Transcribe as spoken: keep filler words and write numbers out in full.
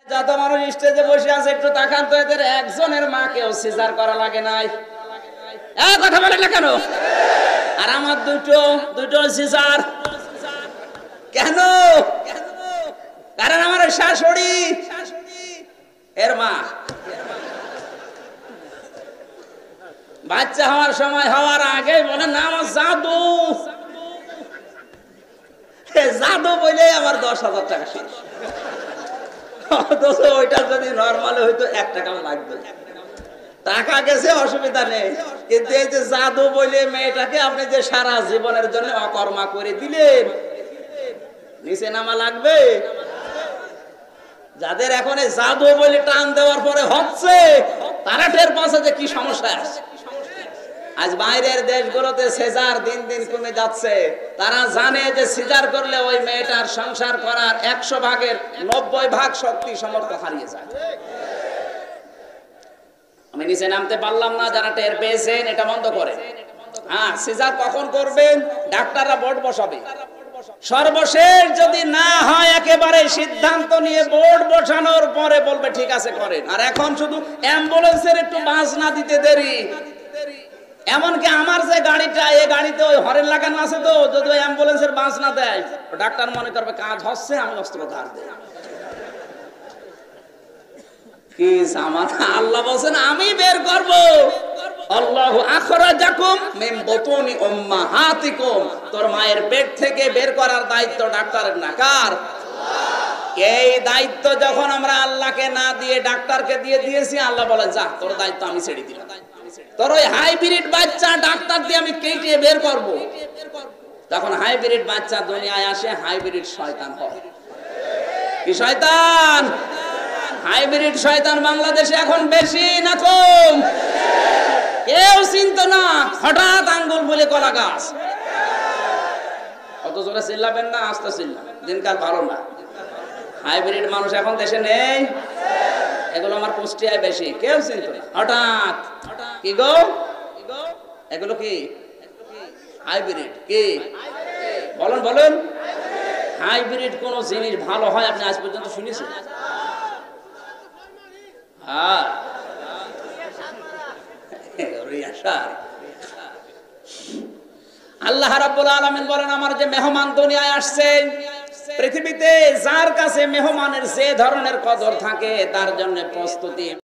যত মানুষ স্টেজে বসে আছে একটু তাকান তো, এদের একজনের মাকেও সিজার করা লাগে নাই। এই কথা বলেন না কেন? আর আমার দুটো দুটো সিজার কেন? কারণ আমার শাশুড়ি এর মা বাচ্চা হওয়ার সময় হওয়ার আগে বলে না আমার জাদু জাদু বলে আমার দশ হাজার টাকা শেষ। অথচ ওইটা যদি নর্মাল হইতো এক টাকাও লাগবে। টাকা গেছে অসুবিধা নেই, কিন্তু এই যে জাদু বলে মেয়েটাকে আপনি যে সারা জীবনের জন্য অকর্মা করে দিলেন, নিচে নামা লাগবে। যাদের এখন এই জাদু বলে টান দেওয়ার পরে হচ্ছে, তারা টের পাচ্ছে যে কি সমস্যা আছে। আজ বাইরের দেশগুলোতে সিজার দিন দিন কমে যাচ্ছে। তারা জানে যে সিজার করলে ওই মেয়েটার সংসার করার একশো ভাগের নব্বই ভাগ শক্তি সামর্থ্য হারিয়ে যায়। আমি নিচে নামতে পারলাম না, যারা টের পেয়েছেন এটা বন্ধ করে। হ্যাঁ, সিজার কখন করবেন? ডাক্তাররা বোর্ড বসাবে। সর্বশেষ যদি না হয় একেবারে সিদ্ধান্ত নিয়ে বোর্ড বসানোর পরে বলবে ঠিক আছে করেন। আর এখন শুধু অ্যাম্বুলেন্সের একটু বাস না দিতে দেরি। এমনকি আমার যে গাড়িটা, এই গাড়িতে ওই হরেন লাগানো আছে, তো যদি ওই অ্যাম্বুলেন্সের বাস না দেয়, ডাক্তার মনে করবে কাজ হচ্ছে, আমি অস্ত্র ধার দেই। কি জামানা! আল্লাহ বলেন আমি বের করব। আল্লাহু আখরাজাকুম মিন বুতুনি উম্মাহাতিকুম, তোর মায়ের পেট থেকে বের করার দায়িত্ব ডাক্তারের না, কার? এই দায়িত্ব যখন আমরা আল্লাহকে না দিয়ে ডাক্তারকে দিয়ে দিয়েছি, আল্লাহ বলে যা তোর দায়িত্ব আমি ছেড়ে দিলাম। তোর ওই হাইব্রিড বাচ্চা ডাক্তার দিয়ে আমি কেটে বের করব। তখন হাইব্রিড বাচ্চা দুনিয়ায় আসে, হাইব্রিড শয়তান হয়। কি শয়তান? হাইব্রিড শয়তান বাংলাদেশে এখন বেশি না কম? কেউ চিন্তা না, হঠাৎ আঙ্গুল বলে কলা গাছ। অত জোরে চিল্লাবেন না, আস্তে চিল্লাবেন, দিনকাল ভালো না। হাইব্রিড মানুষ এখন দেশে নেই, এগুলো আমার কুষ্টিয়ায় বেশি, কেউ চিন্তা না। হঠাৎ কি গো, এগুলো কি হাইব্রিড? কি বলেন বলেন, হাইব্রিড কোন জিনিস ভালো হয় আপনি আজ পর্যন্ত শুনেছেন? হ্যাঁ, আল্লাহ রাব্বুল আলামিন বলেন আমার যে মেহমান দুনিয়ায় আসছে, পৃথিবীতে যার কাছে মেহমানের যে ধরনের কদর থাকে তার জন্য প্রস্তুতি